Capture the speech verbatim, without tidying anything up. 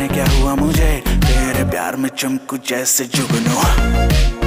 जाने क्या हुआ मुझे, तेरे प्यार में चमकू जैसे जुगनू।